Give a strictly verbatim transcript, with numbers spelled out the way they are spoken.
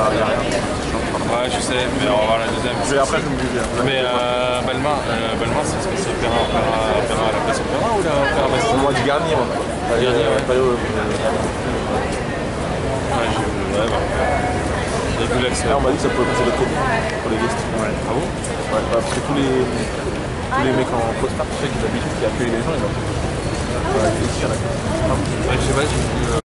y a rien. Ouais, je sais, mais on va voir la deuxième. Mais après, je me dis bien. Mais euh, Balma, euh, Balma, c'est ce que c'est Opéra, Opéra, Opéra à la place Opéra ou la Opéra Bastille? Moi, du Garnier, moi. Garnier, ouais. Pas au- Ouais, j'ai ouais, bah, j'ai vu l'accès. Là, on m'a dit que ça pouvait passer de l'autre côté pour les guests. Ouais. Ah bon? Ouais, bah, parce que tous les, tous les mecs en costard, tu sais, qui d'habitude qui accueillent les gens, ils ont. Ouais, ici, il y en a. Ouais, je sais pas, j'ai vu. euh,